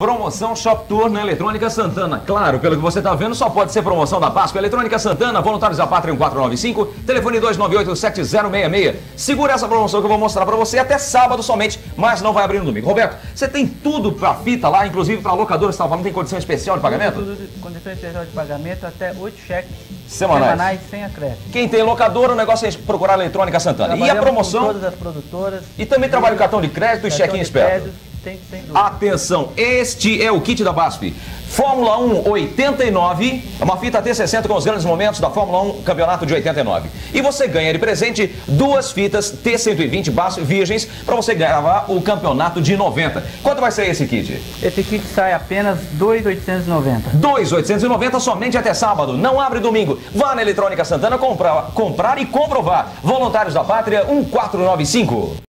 Promoção Shop Tour na Eletrônica Santana. Claro, pelo que você está vendo, só pode ser promoção da Páscoa. Eletrônica Santana, Voluntários da Pátria 1495, telefone 298-7066. Segura essa promoção que eu vou mostrar para você até sábado somente, mas não vai abrir no domingo. Roberto, você tem tudo para fita lá, inclusive para locadora, você estava falando, tem condição especial de pagamento? Tudo, condição especial de pagamento, até 8 cheques semanais sem acréscimo. Quem tem locadora, o negócio é procurar a Eletrônica Santana. E a promoção? Com todas as produtoras. E também trabalha o cartão de crédito e cheque-in esperto. Atenção, este é o kit da BASF. Fórmula 1 89, uma fita T60 com os grandes momentos da Fórmula 1 Campeonato de 89. E você ganha de presente duas fitas T120 BASF virgens para você gravar o Campeonato de 90. Quanto vai ser esse kit? Esse kit sai apenas R$ 2.890. 2.890 somente até sábado, não abre domingo. Vá na Eletrônica Santana comprar e comprovar. Voluntários da Pátria 1495.